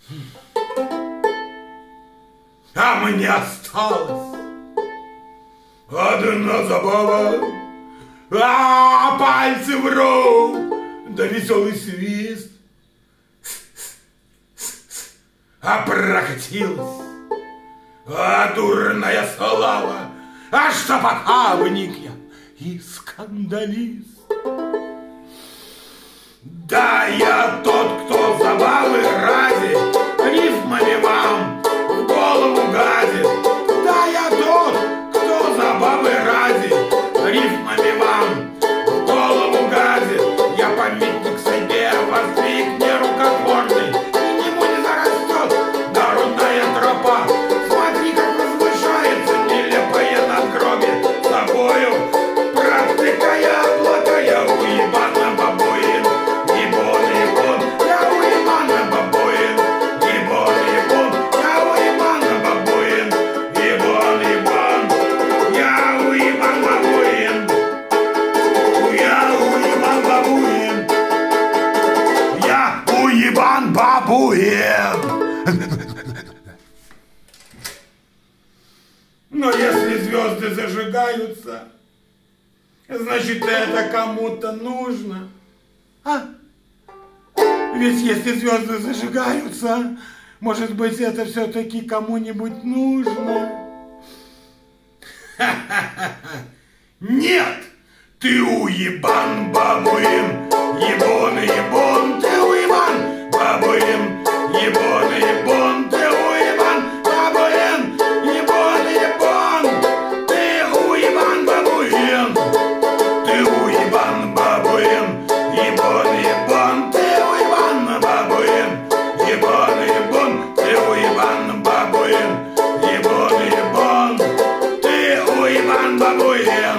А мне осталось одна забава, пальцы в рот, да веселый свист. Прокатилась, дурная слава, что покавник я и скандалист. Да я тот, кто забавы ради рифмами вам в голову гадит. Да я тот, кто забавы ради рифмами вам в голову гадит. Я памятник себе воздвиг нерукотворный, и ему не зарастет народная тропа. Смотри, как возвышается нелепое надгробие, собою протыкая облака. Я уебан бабуин, ебон, ебон, я уебан бабуин, ебон, ебон, я уебан бабуин, ебон, ебон, я уебан бабуин, я уебан бабуин, я уебан бабуин. Но если звезды зажигаются, значит, это кому-то нужно. Ведь если звезды зажигаются, может быть, это все-таки кому-нибудь нужно. Нет! Ты уебан, бабуин, ебон, ебон, ты уебан, бабуин, ебон, ебон, ты уебан, бабуин, ебон, ебон, ты уебан, бабуин, ты уебан, бабуин, ебон, ебон, ты уебан, бабуин, ебон, ебон, ты уебан, бабуин, ебон, ебон, ты уебан, бабуин.